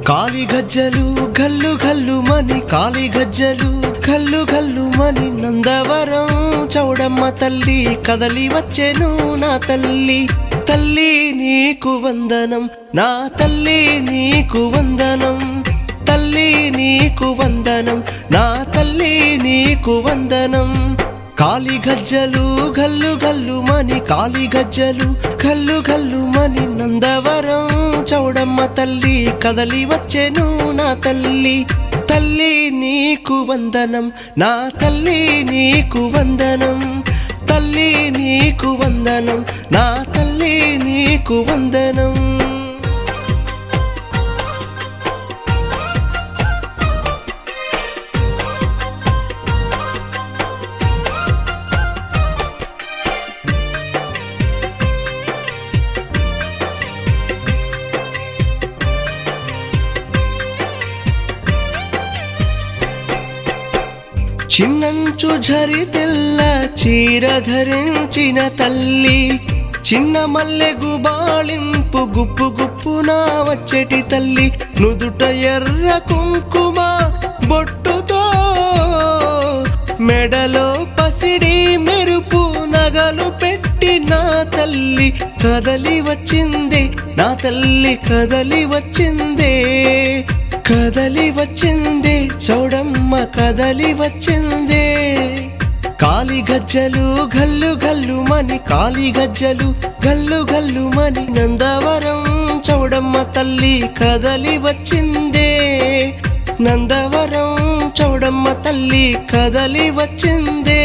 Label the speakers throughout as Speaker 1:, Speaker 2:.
Speaker 1: కాలి గజ్జలు గల్లు గల్లు మని కాలి గజ్జలు గల్లు గల్లు మని నందవరం చౌడమ్మ తల్లి కదలి వచ్చెను నా తల్లి తల్లి నీకు వందనం నా తల్లి నీకు వందనం తల్లి నీకు వందనం నా తల్లి నీకు వందనం కాలి గజ్జలు గల్లు గల్లు మని కాలి గజ్జలు గల్లు గల్లు మని నందవరం చౌడమ్మ తల్లి కదలి వచ్చెను నా తల్లి తల్లి నీకు వందనం నా తల్లి నీకు వందనం తల్లి నీకు వందనం నా తల్లి నీకు వందనం చిన్నంచు ఝరి తెల్ల చీర ధరించిన తల్లి చిన్న మల్లె గుబాళింపు గుప్పు గుప్పున వచ్చేటి తల్లి నుదుట ఎర్ర కుంకుమ బొట్టుతో మెడలో పసిడి మెరుపు నగలు పెట్టిన తల్లి కదలి వచ్చింది నా తల్లి కదలి వచ్చిందే కదలి వచ్చిందే చౌడమ్మ కదలి వచ్చిందే కాలి గజ్జలు గల్లు గల్లు మని కాలి గజ్జలు గల్లు గల్లు మని నందవరం చౌడమ్మ తల్లి కదలి వచ్చిందే నందవరం చౌడమ్మ తల్లి కదలి వచ్చిందే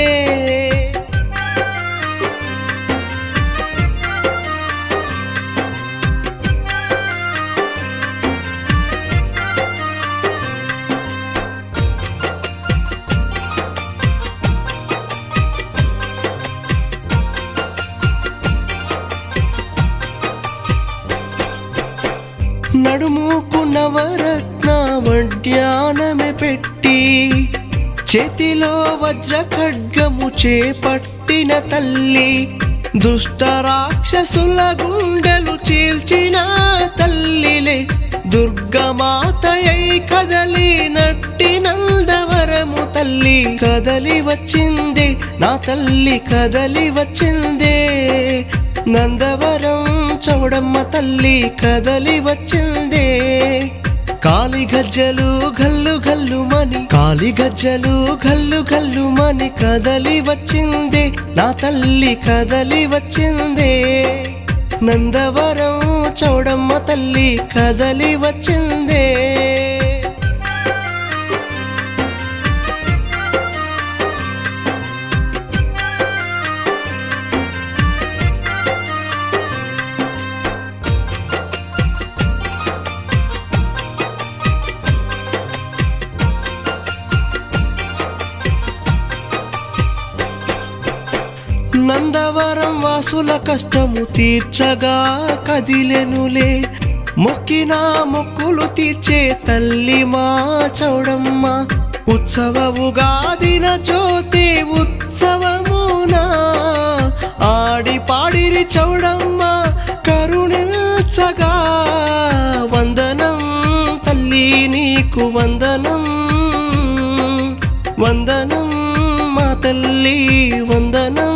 Speaker 1: నడుముకు నవరత్న వడ్యానమే పెట్టి చేతిలో వజ్ర ఖడ్గము చేపట్టిన తల్లి దుష్ట రాక్షసుల గుండెలు చీల్చిన తల్లిలే దుర్గమాతయై కదలి నట్టి నందవరము తల్లి కదలి వచ్చిందే నా తల్లి కదలి వచ్చిందే నందవరం చౌడమ్మ తల్లి కదలి వచ్చిందే కాలి గజ్జలు గల్లు గల్లు మని కాలి గజ్జలు గల్లు గల్లు మని కదలి వచ్చిందే నా తల్లి కదలి వచ్చిందే నందవరం చౌడమ్మ తల్లి కదలి వచ్చిందే నందవరం వాసుల కష్టము తీర్చగా కదిలెనులే మొక్కిన మొక్కులు తీర్చే తల్లి మా చౌడమ్మ ఉత్సవముగాదిన జ్యోతి ఉత్సవమునా ఆడి పాడిరి చౌడమ్మ కరుణించగా వందనం తల్లి నీకు వందనం వందనం మా తల్లి వందనం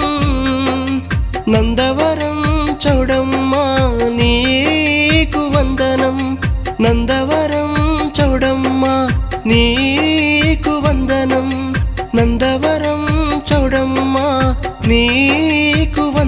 Speaker 1: నందవరం చౌడమ్మ నీకు వందనం నందవరం చౌడమ్మ నీకు వందనం నందవరం చౌడమ్మ నీకు వందనం